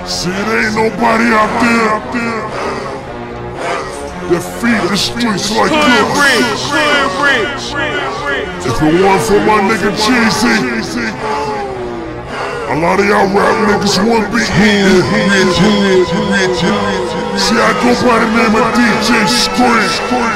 See, there ain't nobody out there that feed the streets like us. If it weren't for my nigga Jeezy, a lot of y'all rap niggas wouldn't be here. See, I go by the name of DJ Scream,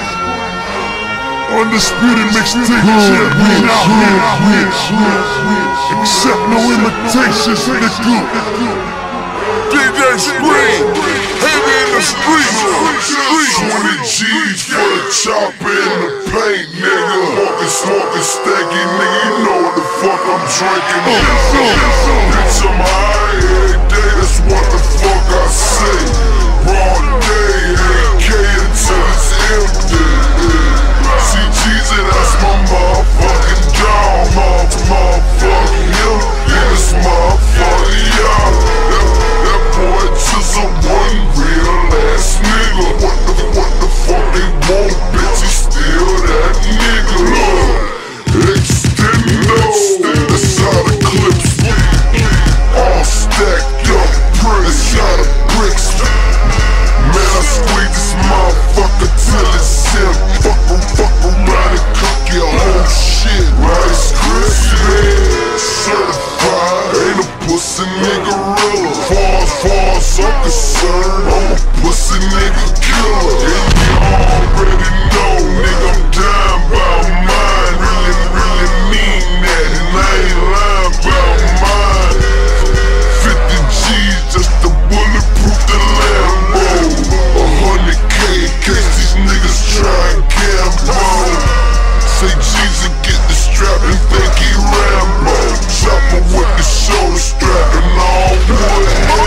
undisputed mixtape champion out here. Accept no imitations, nigga. DJ Scream, heavy in the streets. 20 G's for the chopper in the paint, nigga. Smoking stacky, nigga, you know what the fuck I'm drinking. Bitch, I'm high every day, that's what the fuck I say. Raw day, AK until it's empty. See, G's, that's my motherfucking dog. Motherfucking him, and this motherfucking y'all. That boy just a one real ass nigga. What the fuck they want, bitch, he still that nigga. Extendo, that's how the clips all stacked up, that's how the bricks. Man, I squeeze this motherfucker till it's in. Fuck around and cook your whole shit. Rice Krispies, certified, ain't a pussy nigga real. Far as I'm concerned, I'm a pussy nigga killer. And you already know, nigga, I'm down about mine. Really mean that, and I ain't lying about mine. 50 G's just to bulletproof the Lambo. 100K in case these niggas try and gamble. Say G's and get the strap and think he Rambo. Chopper with the shoulder strap and all wood.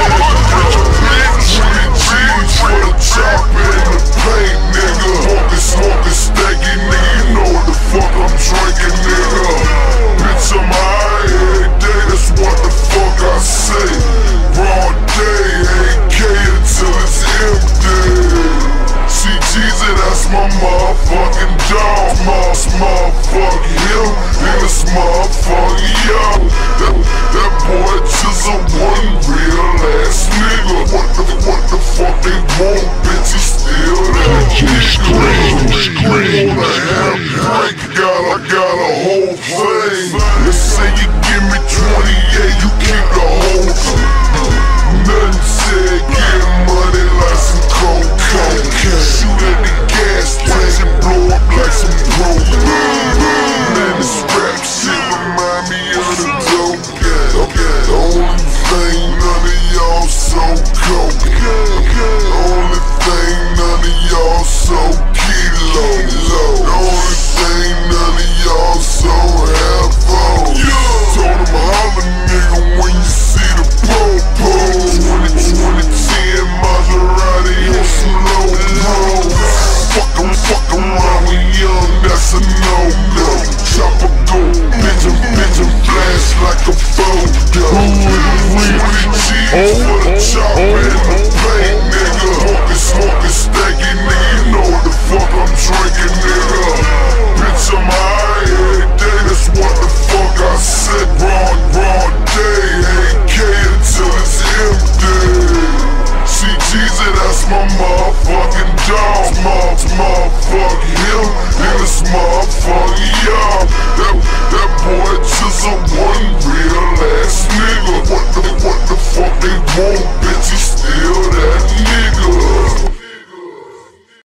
20 G's for the chopper in the paint, nigga. Smoking stacky, nigga, you know what the fuck I'm drinking, nigga. Bitch, I'm high every day, that's what the fuck I say. Raw day, AK until it's empty. See, Jeezy, that's my motherfucking dog. Motherfuck him, and this motherfucking y'all. That boy just a one real ass nigga. What the fuck they want, bitch, he still that nigga. I got a whole thing. Let's say you give me 28, you keep the whole thing. Nothing said, getting money like some cocaine. Shoot at the gas tank and blow up like some broke. Man, this rap shit remind me of the dope game. The only thing none of y'all so coke. The only thing none of y'all so kilo. The only thing none of y'all so half-o. Told him holla nigga when you see the po-po. 2010 Maserati on some low pro. Fuck around we young, that's a no-no. Chopper go, bitch and flash like a photo. 20 G's